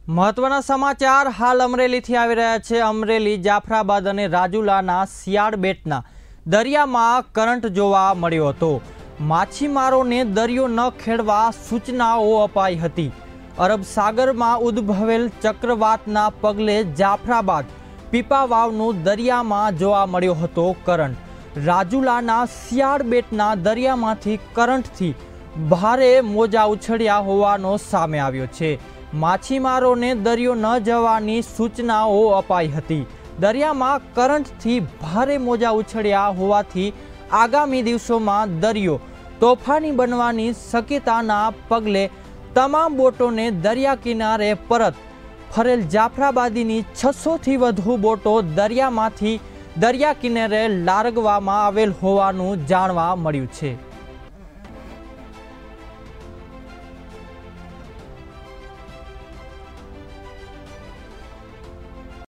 મહત્વના સમાચાર હાલ અમરેલીથી આવી રહ્યા છે। અમરેલી જાફરાબાદ અને રાજુલાના શિયાળ બેટના દરિયામાં કરંટ જોવા મળ્યો હતો। માછીમારોને દરિયો ન ખેડવા સૂચનાઓ અપાઈ હતી। અરબ સાગરમાં ઉદ્ભવેલ ચક્રવાતના પગલે જાફરાબાદ પીપાવાવનું દરિયામાં જોવા મળ્યો હતો કરંટ। રાજુલાના શિયાળ બેટના દરિયામાંથી કરંટથી ભારે મોજા ઉછળ્યા હોવાનો સામે આવ્યો છે। માછીમારોને દરિયો ન જવાની સૂચનાઓ અપાઈ હતી। દરિયામાં કરંટથી ભારે મોજા ઉછળ્યા હોવાથી આગામી દિવસોમાં દરિયો તોફાની બનવાની શક્યતાના પગલે તમામ બોટોને દરિયા કિનારે પરત ફરેલ જાફરાબાદીની 600થી વધુ બોટો દરિયામાંથી દરિયા કિનારે લારગવામાં આવેલ હોવાનું જાણવા મળ્યું છે।